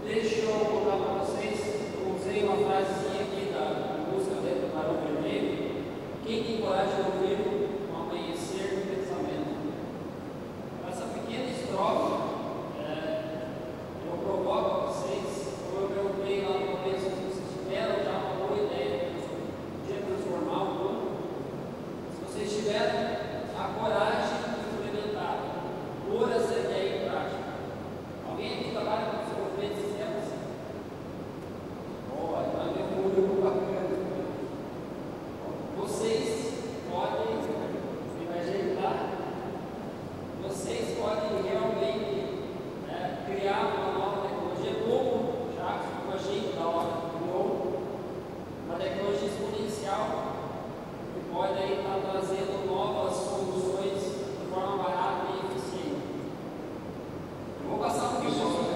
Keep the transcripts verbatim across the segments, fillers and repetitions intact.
Deixa eu contar para vocês, eu usei uma frasezinha aqui da música do Barão Vermelho. Quem tem coragem de ouvir um amanhecer do pensamento? Essa pequena estrofe, é, eu provoco a vocês, como eu perguntei lá no começo, se vocês tiveram já uma boa ideia de transformar o mundo, se vocês tiveram a coragem de implementar, pôr essa ideia em prática. Alguém aqui trabalha com desenvolvimento de sistemas? Boa, então é meu público bacana. Vocês podem me ajeitar, vocês podem realmente é, criar uma nova tecnologia, como já como a gente da hora criou, uma tecnologia exponencial que pode aí estar trazendo novas soluções de forma barata e eficiente. Eu vou passar um pouquinho sobre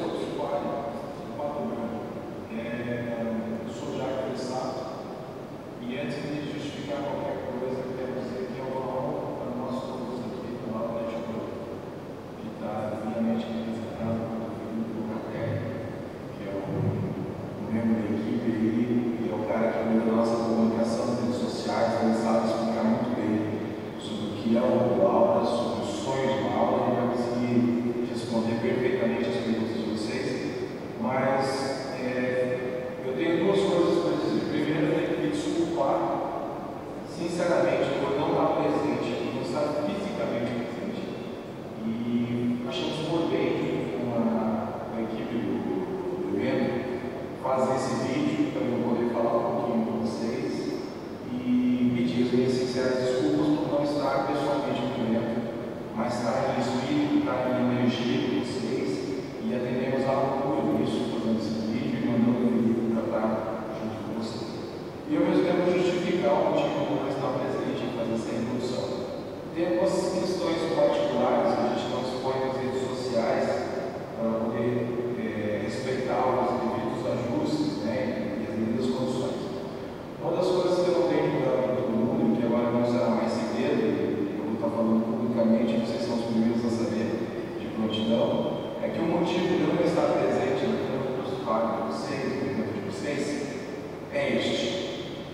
eu sou Jacques Felisato e antes de justificar qualquer coisa, eu quero dizer que é uma honra para nós todos aqui do lado da Network, que está divinamente representado pelo Felipe Cacé, que é um membro da equipe e é o cara que cuida da nossa comunicação nas redes sociais. Ele sabe explicar muito bem sobre o que é o aula, sobre os sonhos de aula, e vai conseguir responder perfeitamente as perguntas de vocês. Mas é, eu tenho duas coisas para dizer. Primeiro, eu tenho que me desculpar, sinceramente, por não estar presente, por não estar fisicamente presente. E achamos por bem, com a, com a equipe do, do evento, fazer esse vídeo para eu poder falar um pouquinho com vocês e pedir as minhas sinceras desculpas por não estar pessoalmente no evento, mas estar em espírito, estar em energia com vocês, e atendemos a orgulho disso, fazendo esse vídeo e mandando o vídeo para estar junto com vocês. E ao mesmo tempo justificar o motivo de não estar presente e fazer essa introdução. Tem algumas questões particulares que a gente não expõe nas redes sociais para poder é, respeitar os devidos ajustes, né, e as devidas condições. Uma das coisas que eu não tenho que dar para todo mundo, que agora não será mais segredo, eu vou estar falando publicamente, vocês são os primeiros a saber de prontidão, é que o motivo de eu não estar presente no campo dos pagos de vocês, no evento de vocês, é este.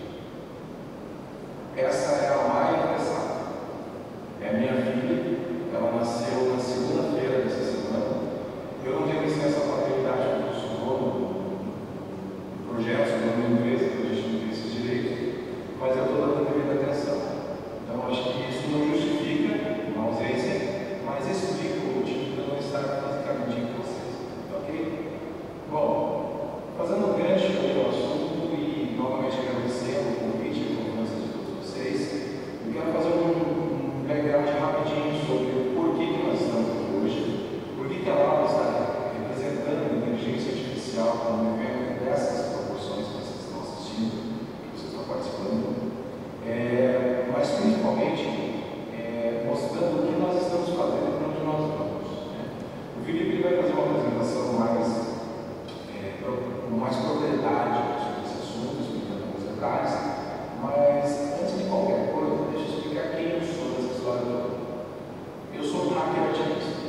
Essa é a Maia Cressata. É a minha filha, ela nasceu na segunda-feira dessa semana. Eu não tenho licença paternidade porque eu sou dono do projeto, sou dono da empresa, porque a gente não tem esses direitos, mas eu estou dando a devida atenção. Então acho que isso não justifica uma ausência, mas explica o motivo de eu não estar fisicamente com vocês. Ok? Bom, fazendo um gancho no assunto e novamente agradecendo o convite e a confiança de todos vocês, eu quero fazer um, um background rapidinho sobre o porquê que nós estamos aqui hoje, por que a Laura está representando a inteligência artificial para um evento dessas proporções que vocês estão assistindo, que vocês estão participando, é, mas principalmente é, mostrando o que nós estamos fazendo e para onde nós vamos. Né? O Felipe vai fazer uma apresentação mais, é, com mais propriedade sobre esse assunto, explicando alguns detalhes, mas antes de qualquer coisa, deixa eu explicar quem eu sou nessa história toda. Eu sou um hacker ativista.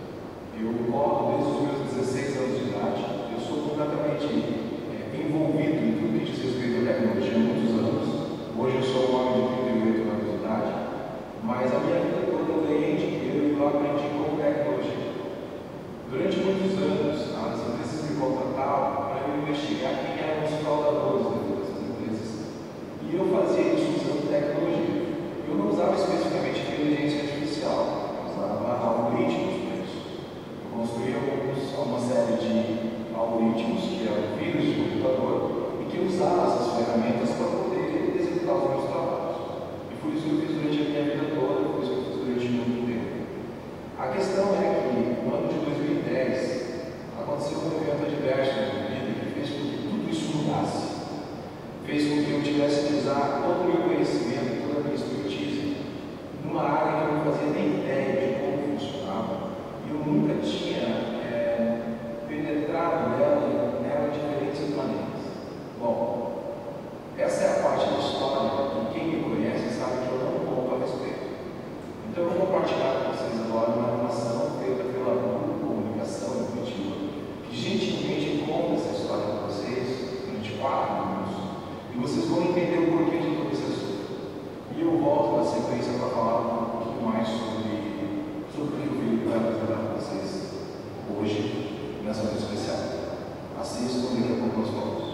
Eu corro desde os meus dezesseis anos de idade. Eu sou completamente é, envolvido em tudo que diz respeito à tecnologia há muitos anos. Hoje eu sou um homem de trinta e oito anos de idade, mas a minha vida toda eu ganhei dinheiro e eu aprendi com tecnologia. Durante muitos anos, as empresas me contratavam para eu investigar quem eram os fraudadores dessas empresas. E eu fazia isso usando tecnologia. Eu não usava especificamente inteligência artificial, eu usava algoritmos para isso. Eu construía alguns, uma série de algoritmos, que eram vírus de computador, e que usava essas ferramentas para poder executar os meus trabalhos. E foi isso que eu fiz durante a minha vida toda, foi isso que eu fiz durante muito tempo. A questão é que, no ano de dois mil e dez, aconteceu um evento adverso na minha vida que fez com que tudo isso mudasse. Fez com que eu tivesse que usar todo o meu conhecimento, toda a minha expertise, numa área que eu não fazia nem ideia de como funcionava. E eu nunca tinha é, penetrado nela, nela de diferentes maneiras. Bom, essa é a parte da história que quem me conhece sabe que eu não conto a respeito. Então eu vou compartilhar com vocês agora uma informação hoje nessa noite especial. Assistam e daqui a pouco nós vamos.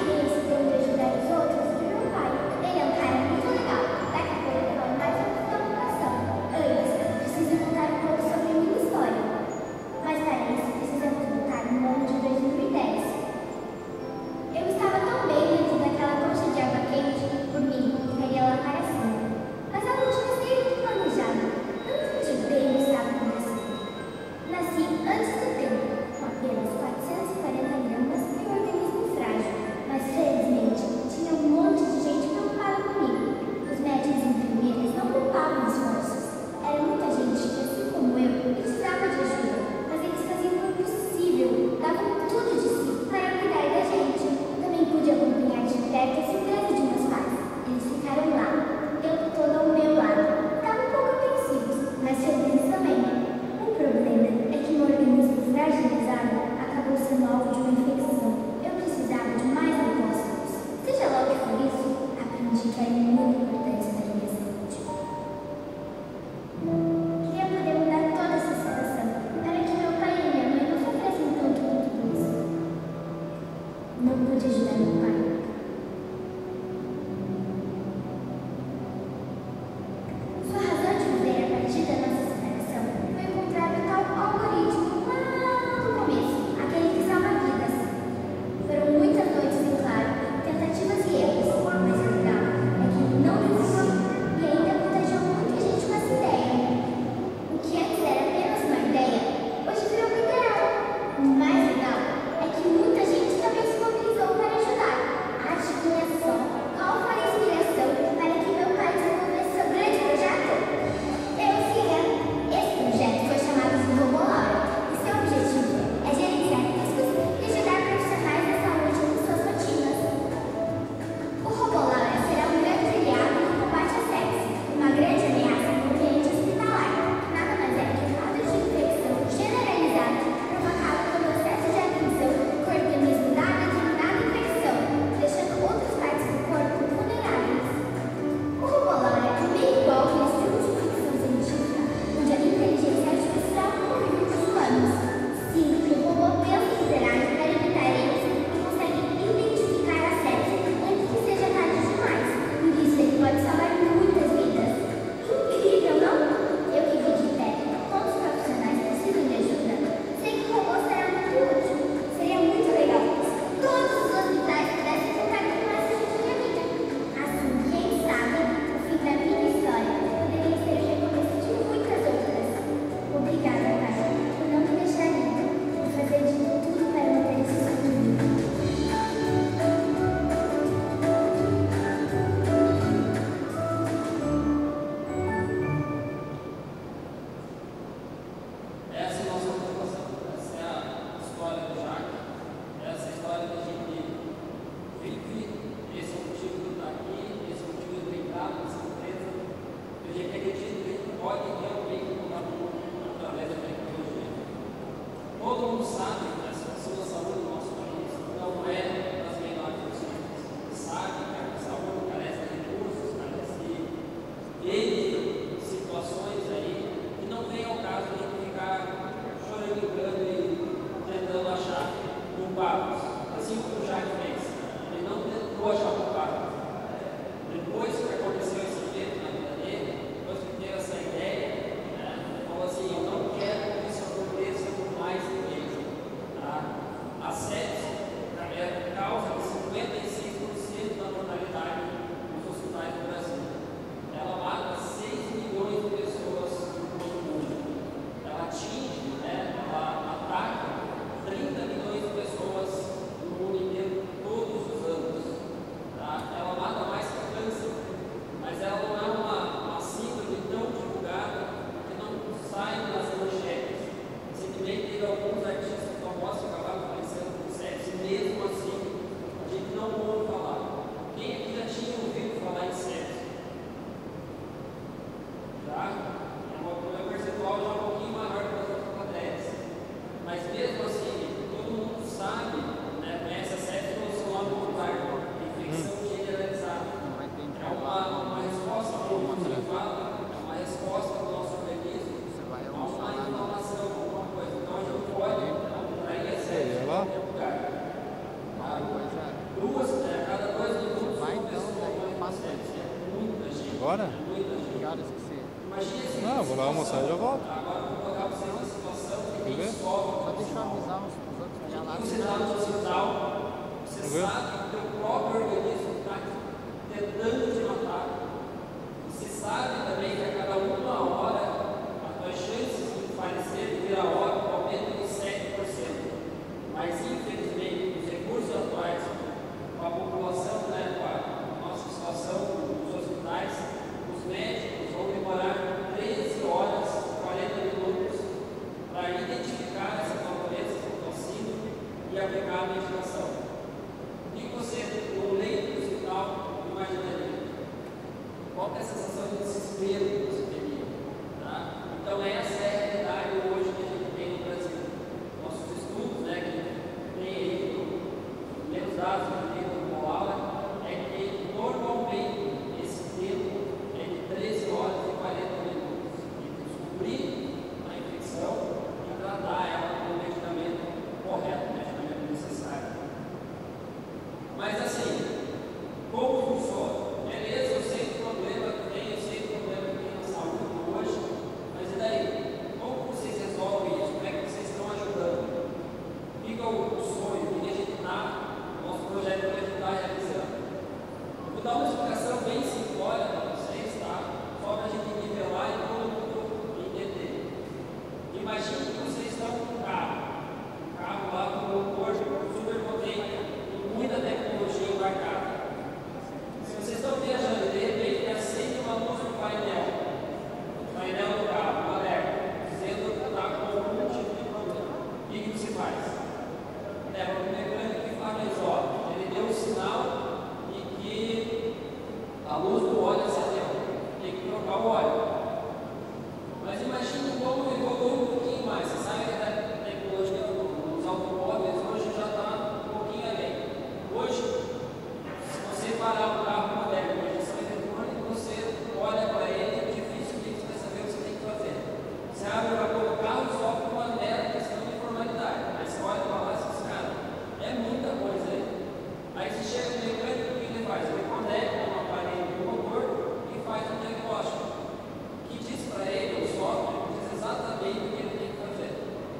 Ele é um cara muito legal. Daqui a pouco eu falo mais um Vou lá almoçar e já volto. Agora eu vou colocar você numa situação que Quer tem ver? escola. Só deixa eu avisar os, os outros já lá. Você está no hospital, você Quer ver? sabe que o teu próprio organismo está tentando te matar. Você sabe também que a cada uma hora as tuas chances de falecer de vir a óbito aumentam em sete por cento. Mas infelizmente os recursos atuais, com a população, né, com a nossa situação nos hospitais, os médicos vão demorar treze horas e quarenta minutos para identificar essa nova doença com vacina e aplicar a medicação. O que você, no leito do hospital, imaginaria? Qual que é a sensação de desespero que você teria? Tá? Então, essa é a realidade hoje que a gente tem no Brasil. Nossos estudos, né, que tem aí, os meus dados que tem no aula, é que normalmente esse tempo é de treze horas e quarenta minutos entre descobrir a infecção e tratar ela com o medicamento correto, o medicamento necessário. Mas assim, como funciona? Beleza, eu sei o problema que tem, eu sei o problema que tem na saúde hoje, mas e daí? Como vocês resolvem isso? Como é que vocês estão ajudando? Fica o sonho que a gente está, nosso projeto que a gente está realizando. Eu vou dar uma explicação bem simbólica para vocês, tá? Só para a gente nivelar e todo mundo entender. Imagine que vocês estão com um carro, um carro lá com um motor super potente, com muita tecnologia embarcada. Se vocês estão viajando e de repente acende uma luz no painel, no painel do carro, um alerta, dizendo que está com algum tipo de problema, o que, que se faz? Leva para o mecânico e fala, mas ó, ele deu um sinal e que a luz do óleo acendeu, tem que trocar o óleo. Mas imagine como evolui um pouquinho mais. Você sabe que a tecnologia dos automóveis hoje já está um pouquinho além. Hoje, se você parar o carro moderno com injeção eletrônica, você olha para ele, é difícil que você vai saber o que você tem que fazer. Você abre para pôr o carro e sofre uma mera questão de formalidade. Aí você olha para lá e diz, cara, é muita coisa aí. Aí você chega no mecânico, o que ele faz? Ele conecta um aparelho no motor e faz um diagnóstico. Que diz para ele, o software, diz exatamente o que ele tem que fazer.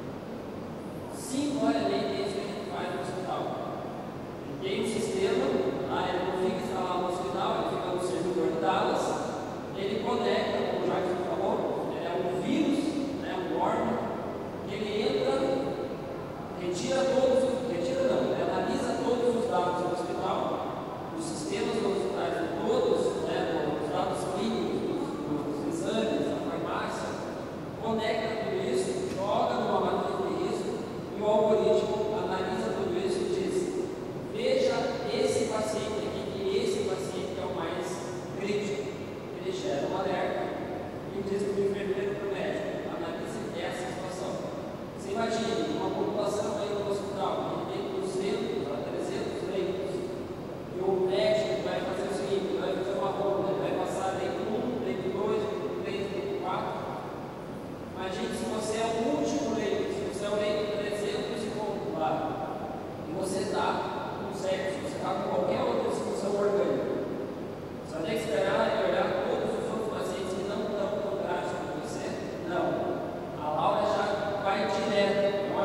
Simbolicamente é isso que a gente faz no hospital. Tem um sistema, tá? Ele não fica instalado no hospital, ele fica no servidor de Dallas, ele conecta, como o Jackson falou, é um vírus, né, um worm, que ele entra, retira todos, retira não, ele analisa todos os dados do hospital, os sistemas dos hospitais todos, né, os dados clínicos, dos, dos exames, da farmácia, conecta tudo isso, joga numa matriz de risco e o algoritmo analisa tudo isso e diz: veja esse paciente aqui, que esse paciente é o mais crítico. Ele gera um alerta e diz para o enfermeiro, para o médico, analise essa situação. Você imagine uma população aí no hospital que tem duzentos a trezentos leitos, e o médico vai fazer o seguinte, vai fazer uma ronda, ele vai passar leito um, leito dois, leito três, leito quatro. Imagine se você é o último leito, se você é o leito trezentos e pouco lá, e você está com sexo, você está com qualquer outra disfunção orgânica. Você vai ter que esperar e olhar todos os outros pacientes que não estão tão graves como você? Não. A Laura já vai direto, não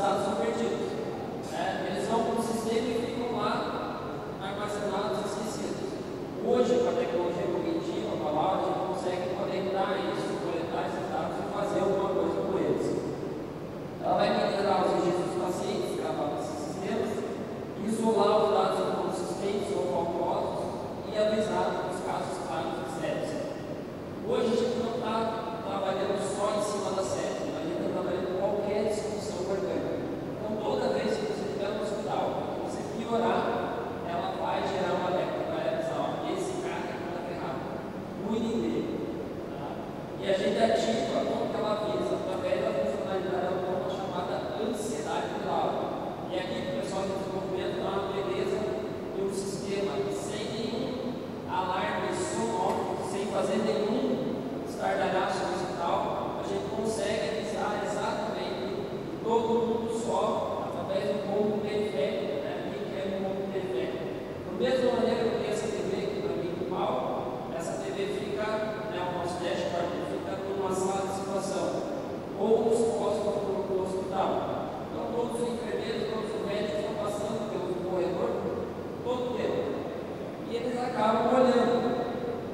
dados são perdidos. Né? Eles vão para o sistema e ficam lá armazenados e esquecidos. Hoje, com a tecnologia cognitiva, com a Laura, a gente consegue conectar isso, coletar esses dados e fazer alguma coisa com eles. Ela vai minerar os registros dos pacientes, gravar nesses sistemas, isolar os dados inconsistentes ou faltosos e avisar nos casos claros de sepsis. Hoje a gente não está trabalhando só em cima da sepsis, a gente está trabalhando em qualquer disfunção orgânica. Então, toda vez que você estiver no hospital, que você piorar, ela vai gerar um alerta, vai avisar, ó, esse cara está ferrado, cuidem dele. Tá? E a gente ativa, como que ela avisa? Através da funcionalidade autônoma chamada ansiedade de Laura. E aqui o pessoal de desenvolvimento dá uma beleza de um sistema que sem nenhum alarme sonoro, sem fazer nenhum estardalhaço no hospital, a gente consegue avisar exatamente todo mundo só através do ponto periférico, né? O que é o ponto periférico? Da mesma maneira que essa T V aqui para mim do mal, essa T V fica, né, o nosso dashboard fica numa sala de situação ou nos postos do, do hospital. Então todos os enfermeiros, todos os médicos estão passando pelo corredor todo o tempo. E eles acabam olhando.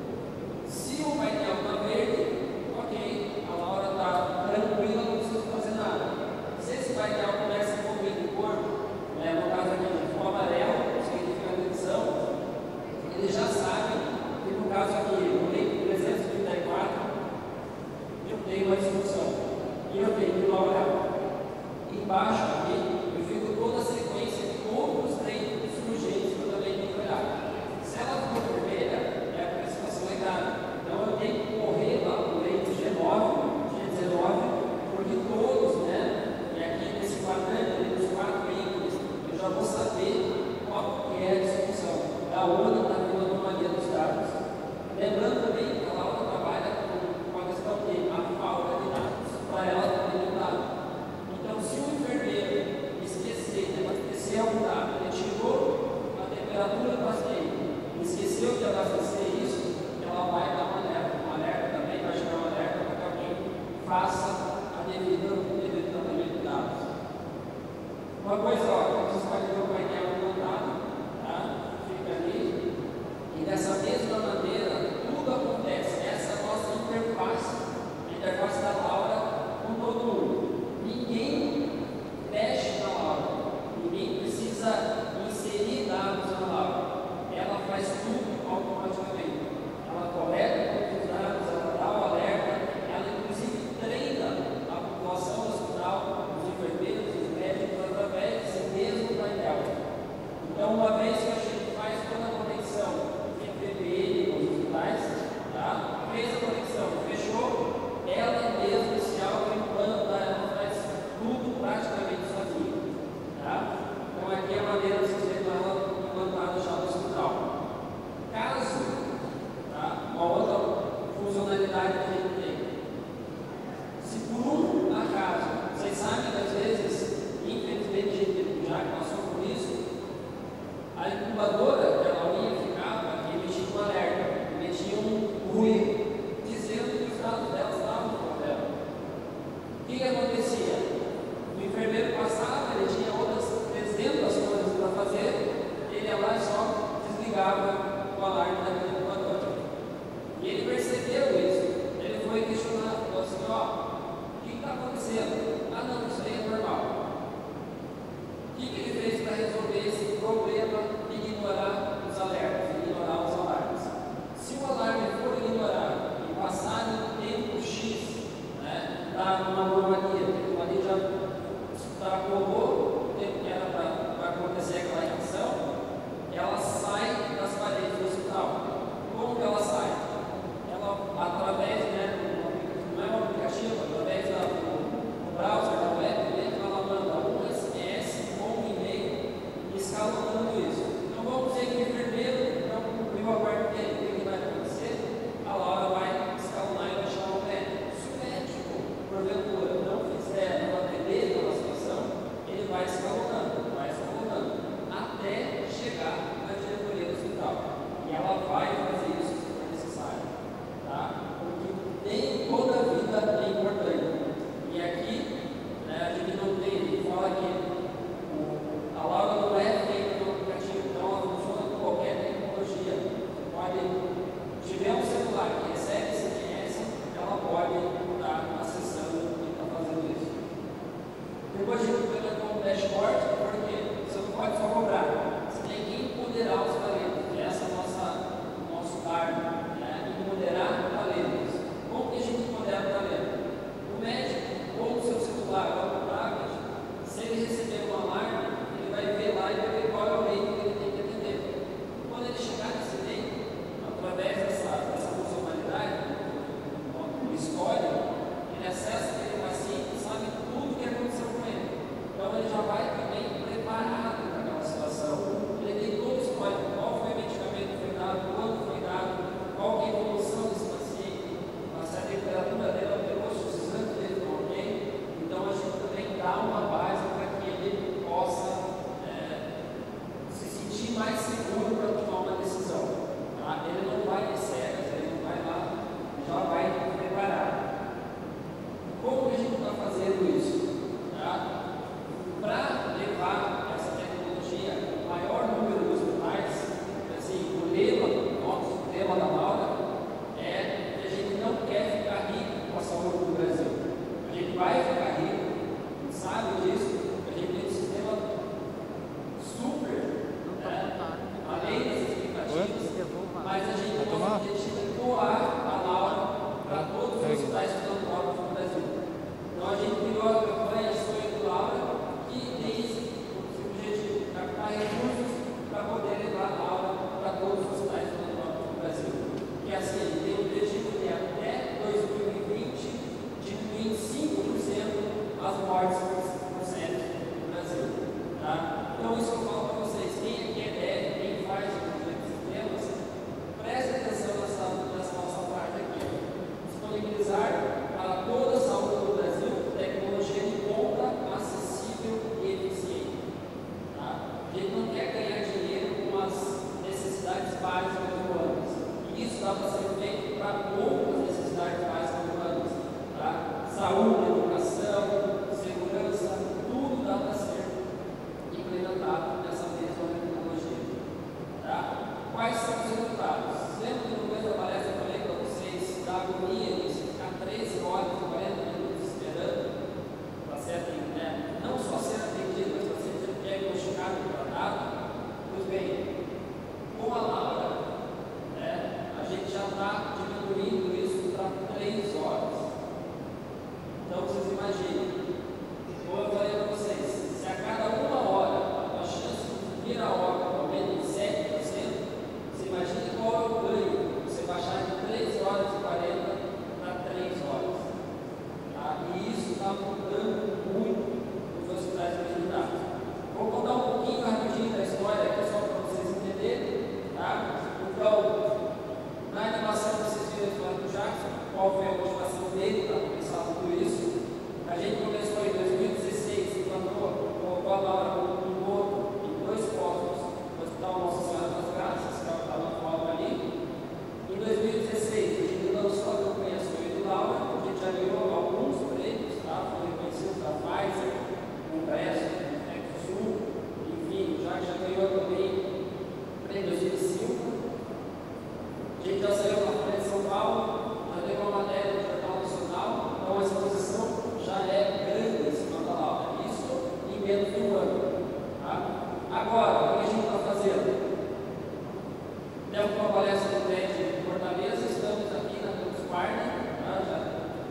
Se o painel está verde, ok, a Laura está tranquila, não precisa fazer nada. Se esse painel começa a envolver de cor, né, no caso aqui, o amarelo, significa atenção, ele já sabe que no caso aqui, no leito trezentos e trinta e quatro, eu tenho uma instrução. E eu tenho que olhar. Embaixo aqui, eu fico toda a sequência de outros leitos urgentes que eu também tenho que olhar. Se ela for vermelha, é a prestação errada. Então eu tenho que correr lá para o leito G nove, G dezenove, porque todos, né? E aqui nesse quadrante, nos quatro ícones, eu já vou saber qual que é a discussão, da onde está vindo a anomalia dos dados. Lembrando também que a Laura trabalha com uma questão de a falta de dados para ela também não dado. Então, se o enfermeiro esquecer de abastecer algum dado, ele tirou a temperatura do paciente, esqueceu de abastecer isso, ela vai dar um alerta, um alerta também, vai gerar um alerta para que alguém faça a devida, o devido tratamento de dados. Uma coisa, ó, quando vocês podem ver o painel montado, tá? Fica ali, e dessa mesma maneira, tudo acontece, essa é a nossa interface, a interface da Laura com todo mundo. Ninguém mexe na Laura, ninguém precisa inserir dados na Laura, ela faz tudo automaticamente. Ela coleta todos os dados, ela dá o alerta, ela inclusive treina a população do hospital, os enfermeiros, os médicos, através Laura com um outro e dois postos no Hospital Nossa Senhora das Graças, que está na foto ali. Em dois mil e dezesseis, a gente lançou a campanha Sonho de Laura, a gente já ganhou alguns prêmios, tá? Foi reconhecido da Pfizer, Congresso, Sul, enfim, já, já ganhou também prêmios de Silva. A gente já saiu na Folha de São Paulo, já deu uma matéria no Jornal Nacional, então a exposição já é grande em cima da Laura, isso em menos de um ano. Tá? Agora, o que a gente está fazendo? Temos uma palestra do T E D em Fortaleza, estamos aqui na Campus Party, tá? Já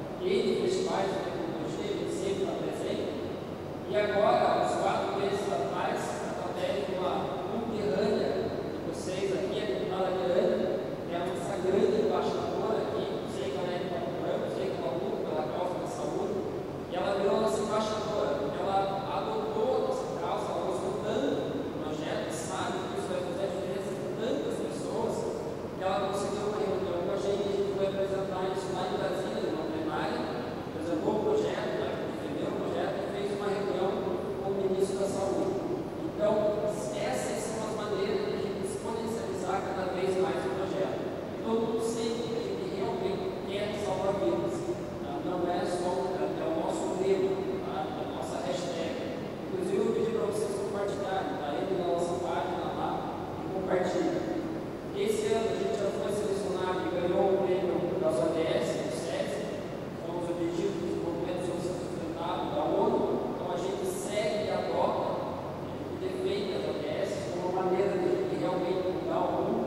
tem festivais de tecnologia, a gente sempre está presente. E agora, uns quatro meses atrás, a T E D com uma conterrânea de vocês aqui, a deputada Miranda, que é a nossa grande embaixadora aqui, sei que ela é de Pato Branco, sei que ela luta pela causa da saúde, e ela virou nossa embaixadora, ela adotou a nossa causa, ela gostou tanto do projeto, sabe que isso vai fazer a diferença em tantas pessoas, que ela conseguiu uma reunião com a gente, a gente foi apresentar isso lá em Brasília, numa plenária, apresentou o projeto, né, defendeu o projeto e fez uma reunião com o ministro da Saúde. Então, essas são as maneiras de a gente exponencializar cada vez mais o projeto. Todo mundo sente que a gente realmente quer salvar vidas. Tá? Não é só é o nosso lema, tá? É a nossa hashtag. Inclusive, eu pedi para vocês compartilharem, tá? Entre na nossa página lá e compartilhem. Esse ano a gente já foi selecionado e ganhou o prêmio das O D S, do SESC, são os Objetivos de Desenvolvimento Social Sustentável da ONU. Então, a gente segue e adota e defende as O D S como uma maneira de realmente mudar o mundo.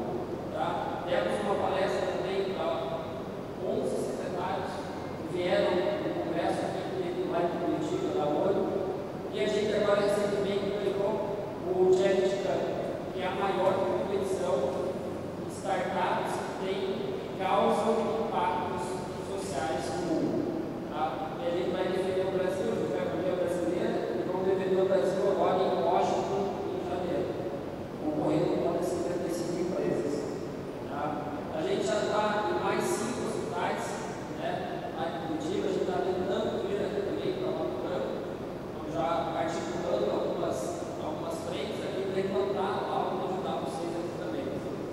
Tá? Demos uma palestra também para onze secretários que vieram no Congresso aqui lá em Curitiba, da ONU, e a gente agora recentemente ganhou o Challenge Cup, que é a maior competição de startups que tem causam impactos sociais no mundo. Tá? E a gente vai defender o Brasil, a gente vai defender a brasileira, e vamos defender o Brasil agora em Washington, em janeiro, concorrendo com mais de cinquenta e cinco empresas. Tá? A gente já está em mais cinco hospitais, né? Lá em Curitiba, a gente está tentando vir aqui também para Pato Branco, então já articulando algumas, algumas frentes aqui para implantar algo para ajudar vocês aqui também.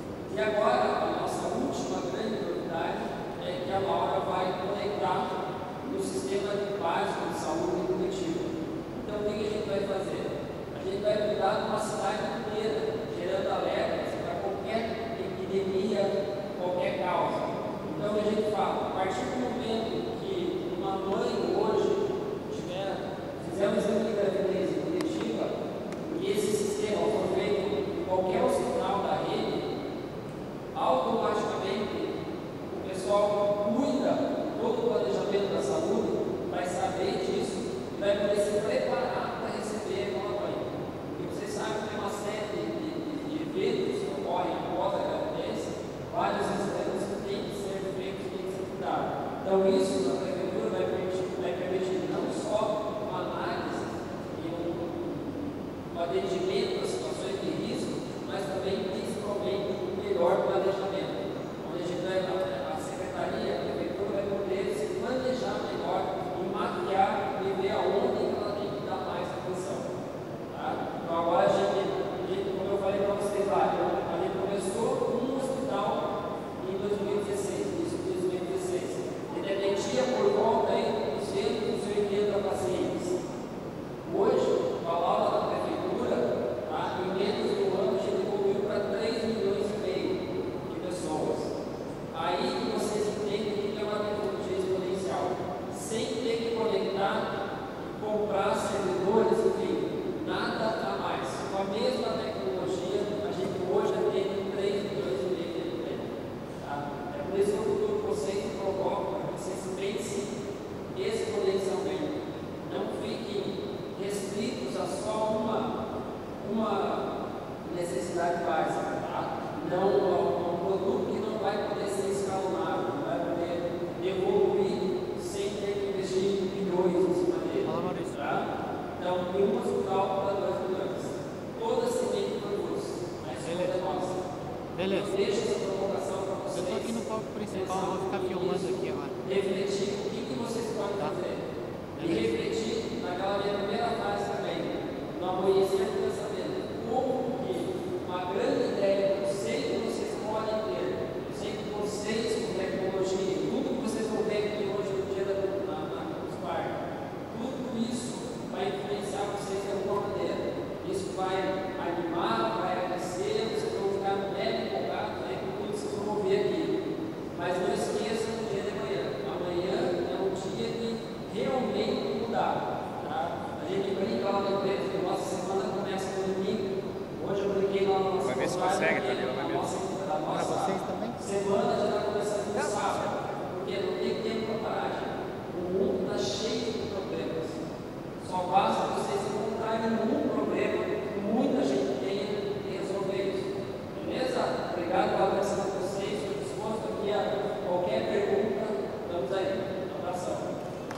E agora, a nossa última grande novidade é que a Laura vai conectar no sistema de básico de saúde em Curitiba. Então, o que a gente vai fazer? A gente vai cuidar de uma cidade inteira, gerando alertas para qualquer epidemia, qualquer causa. Então a gente fala, a partir do momento que uma mãe hoje tiver, fizer um exame de gravidez em Curitiba, e esse sistema for feito em qualquer hospital da rede, automaticamente o pessoal cuida todo o planejamento da saúde, vai saber disso e vai poder se preparar para receber aquela mãe. E vocês sabem que tem uma série de, de, de eventos que ocorrem após a gravidez, vários exames que têm que ser feitos e têm que ser cuidados. Então, isso na prefeitura vai permitir, vai permitir não só uma análise e um, um atendimento às situações de risco, mas também, principalmente, um melhor planejamento. Onde a gente vai, a, a secretaria, a prefeitura vai poder se planejar melhor e mapear e ver aonde ela tem que dar mais atenção. Tá? Então, agora a gente, a gente, como eu falei para vocês lá, a gente começou um hospital em dois mil e dezesseis, início de dois mil e dezesseis. Ele atendia por volta aí duzentos e oitenta pacientes. Hoje, com a aula da prefeitura, tá, em menos de um ano, a gente evoluiu para três milhões e meio de pessoas. Aí que vocês entendem que é uma tecnologia exponencial. Sem ter que conectar, comprar servidores, enfim, nada a mais. Com a mesma tecnologia, a gente hoje atende três milhões e meio de habitantes. Tá? É por isso que eu futuro vocês e provoco para que vocês pensem exponencialmente. Não fiquem restritos a só uma, uma necessidade básica. Tá? Não a um produto que não vai poder ser escalonado, não vai poder evoluir sem ter que investir milhões em cima dele. Tá? Então, em um hospital para dois milhões. Toda semente produz, mas toda é nossa. Beleza. Então, deixa essa provocação para vocês. Eu estou aqui no palco principal, vou ficar filmando aqui agora. Refletir o que, que vocês podem Tá. fazer. E Beleza. refletir naquela minha primeira frase também. No amanhã consegue, tá ligado? a nossa, a Para nossa vocês também? semana já está começando no sábado, porque não tem tempo para paragem. O mundo está cheio de problemas. Só basta vocês encontrarem um problema que muita gente tenha que resolver isso. Beleza? Obrigado pela atenção de vocês. Estou disposto aqui a qualquer pergunta. Estamos aí. Um abração.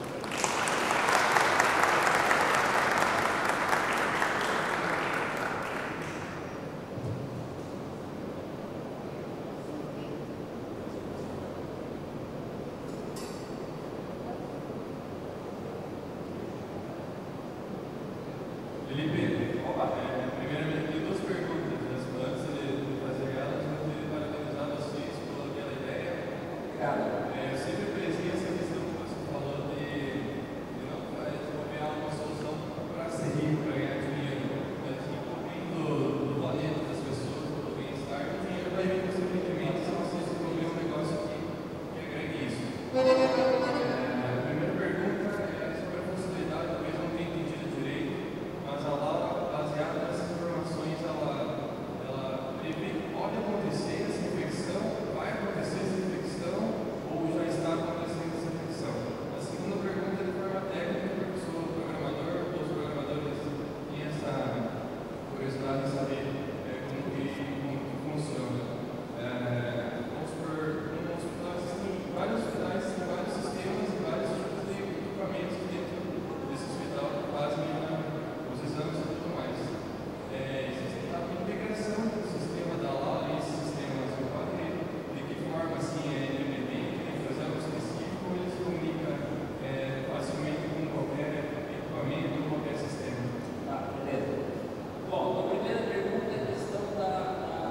Felipe, opa, é, primeiramente tem duas perguntas, né? Antes de, de fazer elas, eu queria parabenizar vocês por aquela ideia. Obrigado. É, eu sempre prezei essa questão que você falou de, de não desenvolver uma solução para ser rico, para ganhar dinheiro. Mas assim, um pouquinho do, do valor das pessoas, do bem-estar, o dinheiro vai vir com seu rendimento se você desenvolver um negócio que, que agregue isso. É, a primeira pergunta é sobre a funcionalidade, talvez não tenha entendido direito. Mas a Laura, baseada nessas informações, ela, ela prevê que pode acontecer essa infecção, vai acontecer essa infecção ou já está acontecendo essa infecção. A segunda pergunta é de forma técnica, porque eu sou programador, todos os programadores têm essa curiosidade de saber é, como, que, como que funciona. É, vamos supor, no hospital existem vários hospitais, tem vários sistemas e vários tipos de equipamentos dentro desse hospital que fazem a os exames e tudo mais. É, existe a integração do sistema da Laura e esses sistemas do quadrilho, de que forma assim é independente, tem que fazer algo específico, ou eles comunicam é, facilmente com qualquer equipamento, com qualquer sistema. Tá, beleza. Bom, a primeira pergunta é a questão da, da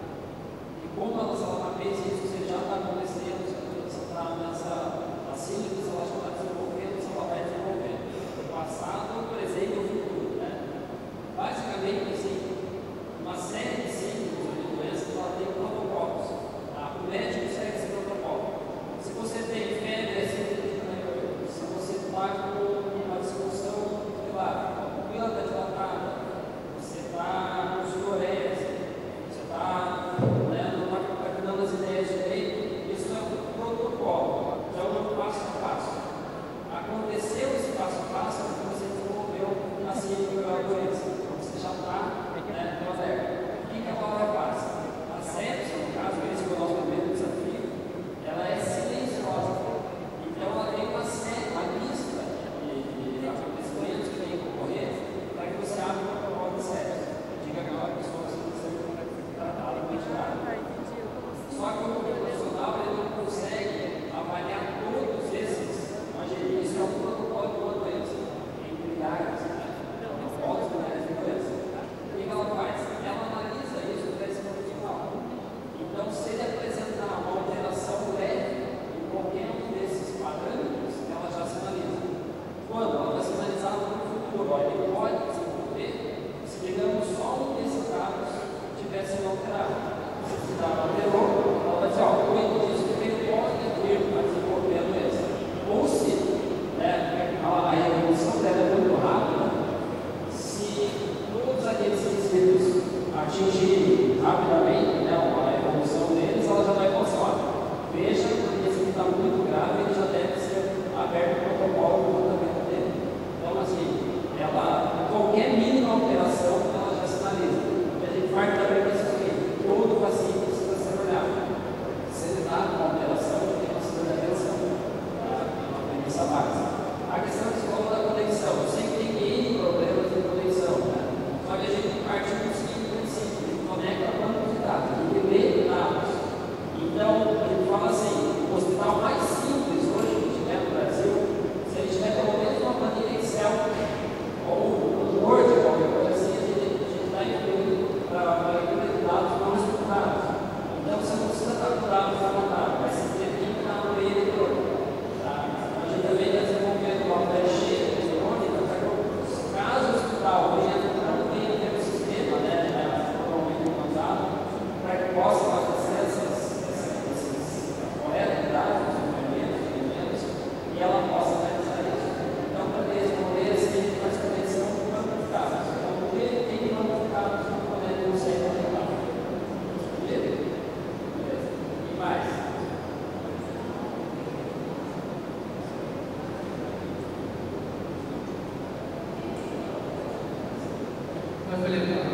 de como a nossa Lama fez isso, se já está acontecendo, se está nessa a síntese, ela já está desenvolvendo, se ela vai desenvolvendo. O passado, o presente e o futuro, né? Basicamente, assim, uma série de síndromes de doenças, ela tem protocolos. Tá? O médico segue esse protocolo. Se você tem febre, é síndrome de canarinho. Se você está com uma disfunção, sei lá, a pupila está dilatada, você está com sudorese, você está, né, não está captando as ideias direito, isso é um protocolo, já é um passo a passo. Aconteceu esse passo a passo porque você desenvolveu a síndrome da doença. Então você já está, né, no alerta. O que, que a palavra faz? A sepsia, no caso, esse é o nosso primeiro desafio, ela é silenciosa. Então ela tem uma série, uma lista de, de acontecimentos que tem que ocorrer para que você abra o protocolo de sepsia. Diga que aquela pessoa precisa ser tratada e retirada. Só que o profissional ele não consegue avaliar todos esses. Imagina, isso é um protocolo de uma doença, entre milhares, né? Fotos de milhares de doenças. O que ela faz? Ela analisa isso para esse profissional. Então, se ele apresentar uma alteração leve em qualquer um desses parâmetros, ela já sinaliza. Quando ela vai sinalizar no futuro, ó, ele pode desenvolver se, digamos, só um desses dados tivesse sido alterado. Se o dado alterou, ela vai dizer, ó, cuide disso, porque ele pode vir a desenvolver a doença. Ou se, né, a, a evolução dela é muito rápida, se todos aqueles tecidos atingirem rapidamente, né, a evolução deles, ela já vai passar. Veja, porque esse está muito grave, ele já deve ser aberto o protocolo do tratamento dele. Então, assim, ela, qualquer mínima alteração, ela já sinaliza. E a gente parte da premissa que todo paciente precisa ser olhado. Se ele está com alteração, ele precisa de atenção. A premissa básica. A questão que você falou da conexão. Eu sei que tem N problemas de conexão, né? Só que a gente parte do seguinte princípio. Mas foi legal.